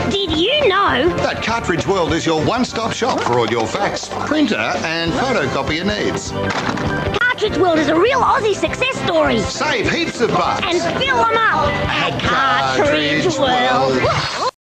Did you know that Cartridge World is your one-stop shop for all your fax, printer and photocopier needs? Cartridge World is a real Aussie success story? Save heaps of bucks And fill them up at Cartridge World.